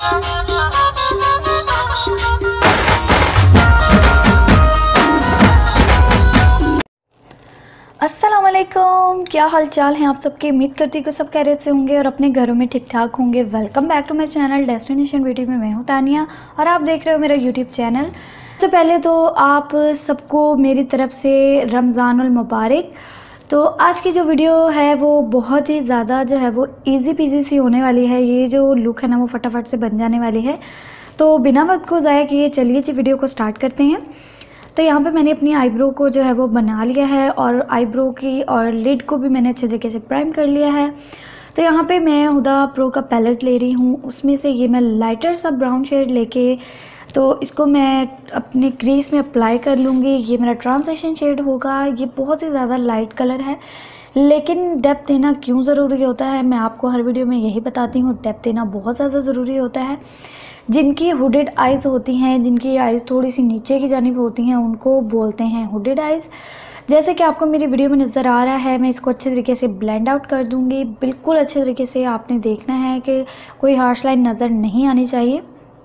अस्सलाम वालेकुम, क्या हाल चाल हैं आप सबके। उम्मीद करती हूँ कि सब खैरियत से होंगे और अपने घरों में ठीक ठाक होंगे। Welcome back to my channel destination beauty में मैं हूँ तानिया और आप देख रहे हो मेरा यूट्यूब चैनल। सबसे पहले तो आप सबको मेरी तरफ से रमज़ानुल मुबारक। तो आज की जो वीडियो है वो बहुत ही ज़्यादा जो है वो ईजी पीजी सी होने वाली है। ये जो लुक है ना वो फटाफट से बन जाने वाली है। तो बिना वक्त को ज़ाया किए चलिए जी वीडियो को स्टार्ट करते हैं। तो यहाँ पे मैंने अपनी आईब्रो को जो है वो बना लिया है और आईब्रो की और लिड को भी मैंने अच्छे तरीके से प्राइम कर लिया है। तो यहाँ पे मैं हुदा प्रो का पैलेट ले रही हूँ, उसमें से ये मैं लाइटर सा ब्राउन शेड लेके तो इसको मैं अपनी क्रीज में अप्लाई कर लूँगी। ये मेरा ट्रांजिशन शेड होगा। ये बहुत ही ज़्यादा लाइट कलर है, लेकिन डेप्थ देना क्यों ज़रूरी होता है मैं आपको हर वीडियो में यही बताती हूँ। डेप्थ देना बहुत ज़्यादा ज़रूरी होता है। जिनकी हुडेड आइज़ होती हैं, जिनकी आइज़ थोड़ी सी नीचे की जानिब होती हैं, उनको बोलते हैं हुडेड आइज़। जैसे कि आपको मेरी वीडियो में नज़र आ रहा है, मैं इसको अच्छे तरीके से ब्लेंड आउट कर दूंगी। बिल्कुल अच्छे तरीके से आपने देखना है कि कोई हार्श लाइन नज़र नहीं आनी चाहिए,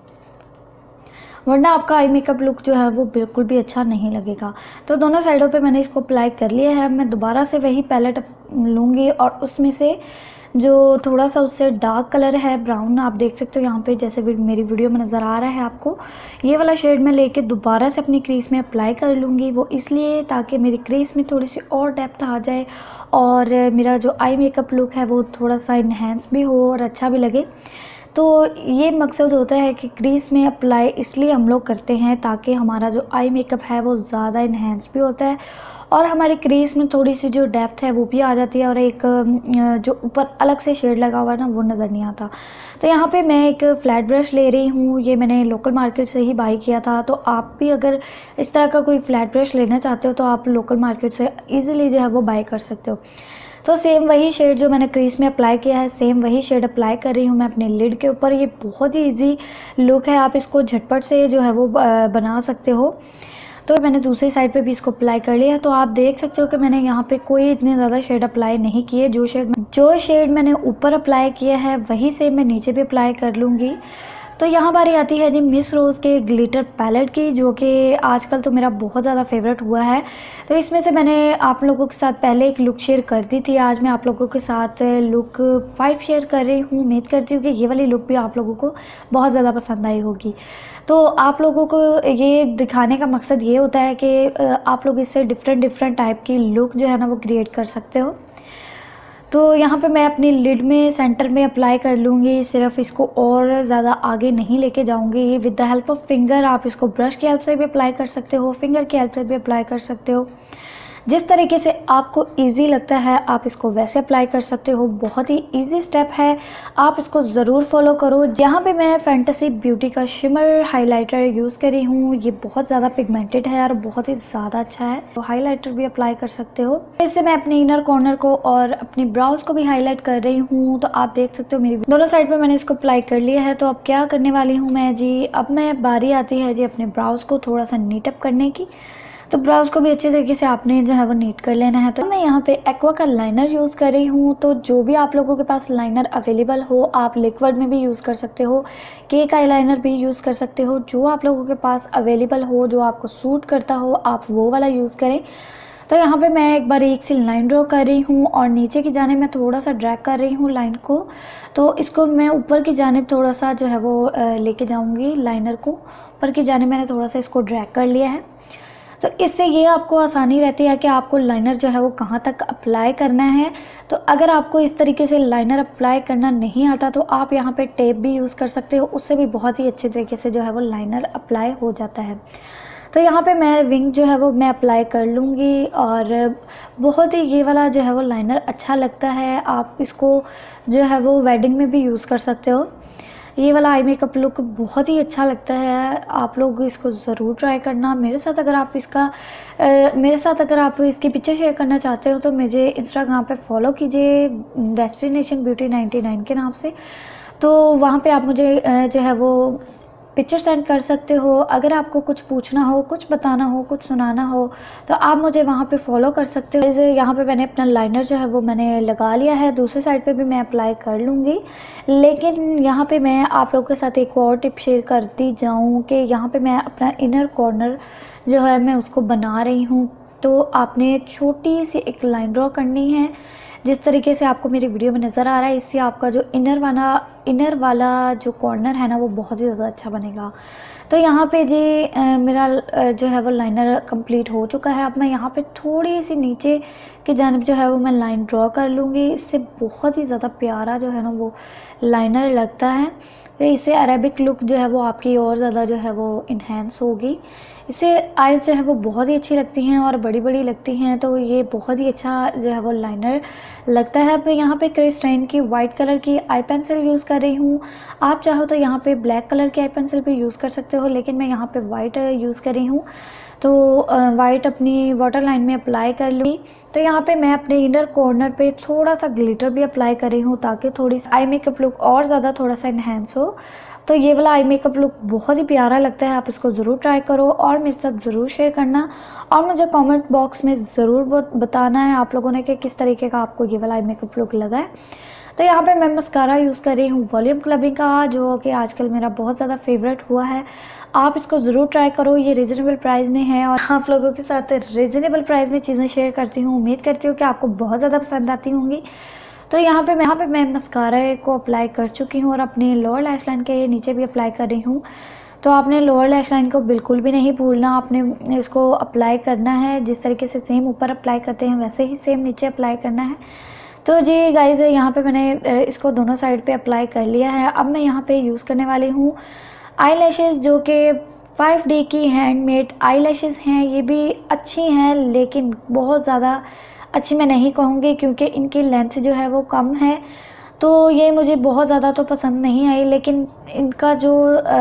वरना आपका आई मेकअप लुक जो है वो बिल्कुल भी अच्छा नहीं लगेगा। तो दोनों साइडों पे मैंने इसको अप्लाई कर लिया है। मैं दोबारा से वही पैलेट लूँगी और उसमें से जो थोड़ा सा उससे डार्क कलर है ब्राउन, आप देख सकते हो यहाँ पे जैसे भी मेरी वीडियो में नज़र आ रहा है आपको, ये वाला शेड मैं लेके दोबारा से अपनी क्रीज में अप्लाई कर लूँगी। वो इसलिए ताकि मेरी क्रीज में थोड़ी सी और डेप्थ आ जाए और मेरा जो आई मेकअप लुक है वो थोड़ा सा इन्हेंस भी हो और अच्छा भी लगे। तो ये मकसद होता है कि क्रीज में अप्लाई इसलिए हम लोग करते हैं ताकि हमारा जो आई मेकअप है वो ज़्यादा इन्हेंस भी होता है और हमारी क्रीज में थोड़ी सी जो डेप्थ है वो भी आ जाती है और एक जो ऊपर अलग से शेड लगा हुआ है ना वो नज़र नहीं आता। तो यहाँ पे मैं एक फ्लैट ब्रश ले रही हूँ। ये मैंने लोकल मार्केट से ही बाई किया था। तो आप भी अगर इस तरह का कोई फ्लैट ब्रश लेना चाहते हो तो आप लोकल मार्केट से ईज़िली जो है वो बाई कर सकते हो। तो सेम वही शेड जो मैंने क्रीज में अप्लाई किया है, सेम वही शेड अप्लाई कर रही हूँ मैं अपने लिड के ऊपर। ये बहुत ही इजी लुक है, आप इसको झटपट से जो है वो बना सकते हो। तो मैंने दूसरी साइड पे भी इसको अप्लाई कर लिया है। तो आप देख सकते हो कि मैंने यहाँ पे कोई इतने ज़्यादा शेड अप्लाई नहीं किए। जो शेड मैंने ऊपर अप्लाई किया है वही सेम मैं नीचे भी अप्लाई कर लूँगी। तो यहाँ बारी आती है जी मिस रोज़ के ग्लिटर पैलेट की, जो कि आजकल तो मेरा बहुत ज़्यादा फेवरेट हुआ है। तो इसमें से मैंने आप लोगों के साथ पहले एक लुक शेयर कर दी थी। आज मैं आप लोगों के साथ लुक 5 शेयर कर रही हूँ। उम्मीद करती हूँ कि ये वाली लुक भी आप लोगों को बहुत ज़्यादा पसंद आई होगी। तो आप लोगों को ये दिखाने का मकसद ये होता है कि आप लोग इससे डिफरेंट टाइप की लुक जो है ना वो क्रिएट कर सकते हो। तो यहाँ पे मैं अपनी लिड में सेंटर में अप्लाई कर लूँगी। सिर्फ इसको और ज़्यादा आगे नहीं लेके जाऊँगी। With the help of finger आप इसको ब्रश की हेल्प से भी अप्लाई कर सकते हो, फिंगर की हेल्प से भी अप्लाई कर सकते हो। जिस तरीके से आपको इजी लगता है आप इसको वैसे अप्लाई कर सकते हो। बहुत ही इजी स्टेप है, आप इसको ज़रूर फॉलो करो। यहाँ पे मैं फैंटेसी ब्यूटी का शिमर हाइलाइटर यूज़ कर रही हूँ। ये बहुत ज़्यादा पिगमेंटेड है और बहुत ही ज़्यादा अच्छा है। तो हाइलाइटर भी अप्लाई कर सकते हो। इससे मैं अपने इनर कॉर्नर को और अपनी ब्राउज को भी हाईलाइट कर रही हूँ। तो आप देख सकते हो मेरी दोनों साइड पर मैंने इसको अप्लाई कर लिया है। तो अब क्या करने वाली हूँ मैं जी, अब मैं बारी आती है जी अपने ब्राउज को थोड़ा सा नीटअप करने की। तो ब्राउज को भी अच्छे तरीके से आपने जो है वो नीट कर लेना है। तो मैं यहाँ पे एक्वा का लाइनर यूज़ कर रही हूँ। तो जो भी आप लोगों के पास लाइनर अवेलेबल हो, आप लिक्विड में भी यूज़ कर सकते हो, केक आई लाइनर भी यूज़ कर सकते हो। जो आप लोगों के पास अवेलेबल हो, जो आपको सूट करता हो, आप वो वाला यूज़ करें। तो यहाँ पे मैं एक बार एक सी लाइन ड्रॉ कर रही हूँ और नीचे की जानिब मैं थोड़ा सा ड्रैग कर रही हूँ लाइन को। तो इसको मैं ऊपर की जानिब थोड़ा सा जो है वो लेके जाऊँगी। लाइनर को ऊपर की जानिब मैंने थोड़ा सा इसको ड्रैग कर लिया है। तो इससे ये आपको आसानी रहती है कि आपको लाइनर जो है वो कहाँ तक अप्लाई करना है। तो अगर आपको इस तरीके से लाइनर अप्लाई करना नहीं आता तो आप यहाँ पे टेप भी यूज़ कर सकते हो, उससे भी बहुत ही अच्छे तरीके से जो है वो लाइनर अप्लाई हो जाता है। तो यहाँ पे मैं विंग जो है वो मैं अप्लाई कर लूँगी और बहुत ही ये वाला जो है वो लाइनर अच्छा लगता है। आप इसको जो है वो वेडिंग में भी यूज़ कर सकते हो। ये वाला आई मेकअप लुक बहुत ही अच्छा लगता है। आप लोग इसको ज़रूर ट्राई करना। मेरे साथ अगर आप इसकी पिक्चर शेयर करना चाहते हो तो मुझे इंस्टाग्राम पे फॉलो कीजिए डेस्टिनेशन ब्यूटी 99 के नाम से। तो वहाँ पे आप मुझे जो है वो पिक्चर सेंड कर सकते हो। अगर आपको कुछ पूछना हो, कुछ बताना हो, कुछ सुनाना हो तो आप मुझे वहाँ पे फॉलो कर सकते हो। जैसे यहाँ पे मैंने अपना लाइनर जो है वो मैंने लगा लिया है, दूसरी साइड पे भी मैं अप्लाई कर लूँगी। लेकिन यहाँ पे मैं आप लोगों के साथ एक और टिप शेयर करती जाऊँ कि यहाँ पे मैं अपना इनर कॉर्नर जो है मैं उसको बना रही हूँ। तो आपने छोटी सी एक लाइन ड्रॉ करनी है, जिस तरीके से आपको मेरी वीडियो में नज़र आ रहा है। इससे आपका जो इनर वाला जो कॉर्नर है ना वो बहुत ही ज़्यादा अच्छा बनेगा। तो यहाँ पे जी मेरा जो है वो लाइनर कंप्लीट हो चुका है। अब मैं यहाँ पे थोड़ी सी नीचे की जानिब जो है वो मैं लाइन ड्रॉ कर लूँगी। इससे बहुत ही ज़्यादा प्यारा जो है ना वो लाइनर लगता है। तो इससे अरेबिक लुक जो है वो आपकी और ज़्यादा जो है वो इन्हेंस होगी। इससे आइज़ जो है वो बहुत ही अच्छी लगती हैं और बड़ी बड़ी लगती हैं। तो ये बहुत ही अच्छा जो है वो लाइनर लगता है। अब यहाँ पे क्रिस्टाइन की वाइट कलर की आई पेंसिल यूज़ कर रही हूँ। आप चाहो तो यहाँ पे ब्लैक कलर की आई पेंसिल भी यूज़ कर सकते हो, लेकिन मैं यहाँ पे वाइट यूज़ कर रही हूँ। तो वाइट अपनी वाटर लाइन में अप्लाई कर लूँगी। तो यहाँ पे मैं अपने इनर कॉर्नर पे थोड़ा सा ग्लिटर भी अप्लाई कर रही हूँ ताकि थोड़ी सी आई मेकअप लुक और ज़्यादा थोड़ा सा इन्हेंस हो। तो ये वाला आई मेकअप लुक बहुत ही प्यारा लगता है। आप इसको ज़रूर ट्राई करो और मेरे साथ ज़रूर शेयर करना और मुझे कमेंट बॉक्स में ज़रूर बताना है आप लोगों ने कि किस तरीके का आपको ये वाला आई मेकअप लुक लगा है। तो यहाँ पे मैं मस्कारा यूज़ कर रही हूँ वॉल्यूम क्लबिंग का, जो कि आजकल मेरा बहुत ज़्यादा फेवरेट हुआ है। आप इसको ज़रूर ट्राई करो, ये रीज़नेबल प्राइस में है और आप लोगों के साथ रीज़नेबल प्राइस में चीज़ें शेयर करती हूँ। उम्मीद करती हूँ कि आपको बहुत ज़्यादा पसंद आती होंगी। तो यहाँ पे मैं मस्कारा को अप्लाई कर चुकी हूँ और अपने लोअर लैश लाइन के नीचे भी अप्लाई कर रही हूँ। तो आपने लोअर लैश लाइन को बिल्कुल भी नहीं भूलना, आपने इसको अप्लाई करना है जिस तरीके से सेम ऊपर अप्लाई करते हैं वैसे ही सेम नीचे अप्लाई करना है। तो जी गाइज़ यहाँ पे मैंने इसको दोनों साइड पे अप्लाई कर लिया है। अब मैं यहाँ पे यूज़ करने वाली हूँ आई लैशेज़, जो कि 5D की हैंडमेड आई लैशेज़ हैं। ये भी अच्छी हैं लेकिन बहुत ज़्यादा अच्छी मैं नहीं कहूँगी क्योंकि इनकी लेंथ जो है वो कम है। तो ये मुझे बहुत ज़्यादा तो पसंद नहीं आई, लेकिन इनका जो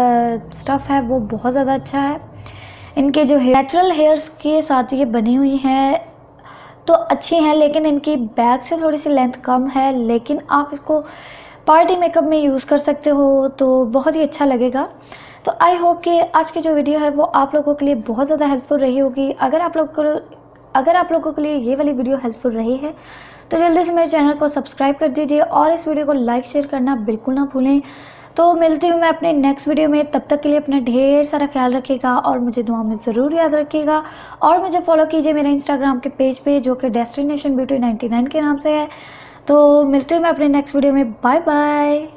स्टफ़ है वो बहुत ज़्यादा अच्छा है। इनके जो नेचुरल हेयर्स के साथ ये बनी हुई हैं तो अच्छी हैं, लेकिन इनकी बैक से थोड़ी सी लेंथ कम है। लेकिन आप इसको पार्टी मेकअप में यूज़ कर सकते हो तो बहुत ही अच्छा लगेगा। तो आई होप कि आज की जो वीडियो है वो आप लोगों के लिए बहुत ज़्यादा हेल्पफुल रही होगी। अगर आप लोगों के लिए ये वाली वीडियो हेल्पफुल रही है तो जल्दी से मेरे चैनल को सब्सक्राइब कर दीजिए और इस वीडियो को लाइक शेयर करना बिल्कुल ना भूलें। तो मिलती हूँ मैं अपने नेक्स्ट वीडियो में, तब तक के लिए अपना ढेर सारा ख्याल रखिएगा और मुझे दुआ में ज़रूर याद रखिएगा। और मुझे फॉलो कीजिए मेरे इंस्टाग्राम के पेज पे जो कि डेस्टिनेशन ब्यूटी 99 के नाम से है। तो मिलती हूँ मैं अपने नेक्स्ट वीडियो में। Bye bye.